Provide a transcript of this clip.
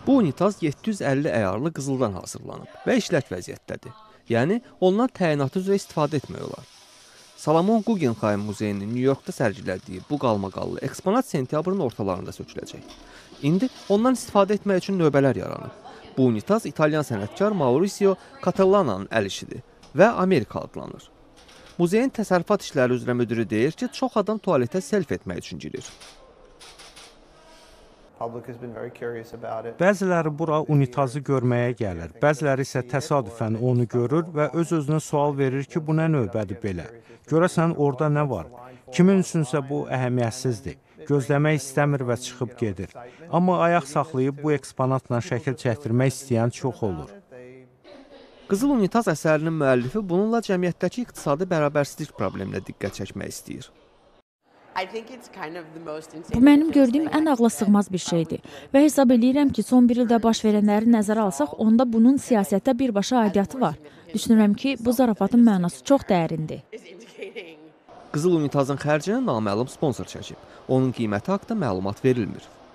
Bu unitaz 750 əyarlı qızıldan hazırlanıb və işlək vəziyyətdədir. Yəni, ondan təyinatı üzrə istifadə etmək olar. Salomon Guggenheim Muzeyinin New Yorkda sərgilədiyi bu qalmaqallı eksponat sentyabrın ortalarında söküləcək. İndi ondan istifadə etmək üçün növbələr yaranıb. Bu unitaz İtalyan sənətkar Mauricio Catalana'nın əl işidir və Amerika adlanır. Muzeyin təsərrüfat işləri üzrə müdiri deyir ki, çox adam tualetə self etmək üçün girir. Bəziləri bura unitazı görməyə gəlir, bəziləri isə təsadüfən onu görür və öz-özünə sual verir ki, bu nə növbədir belə? Görəsən orada nə var? Kimin üçünsə bu əhəmiyyətsizdir. Gözləmək istəmir və çıxıb gedir. Amma ayaq saxlayıb bu eksponatla şəkil çəkdirmək istəyən çox olur. Qızıl unitaz əsərinin müəllifi bununla cəmiyyətdəki iqtisadi bərabərsizlik probleminə diqqət çəkmək istəyir. Bu mənim gördüyüm ən ağla sığmaz bir şeydir və hesab edirəm ki, son bir ildə baş verənləri nəzərə alsaq, onda bunun siyasətə birbaşa aidiyyatı var. Düşünürəm ki, bu zarafatın mənası çox dərindir. Qızıl unitazın xərcini naməlum sponsor çəkib. Onun qiyməti haqqında məlumat verilmir.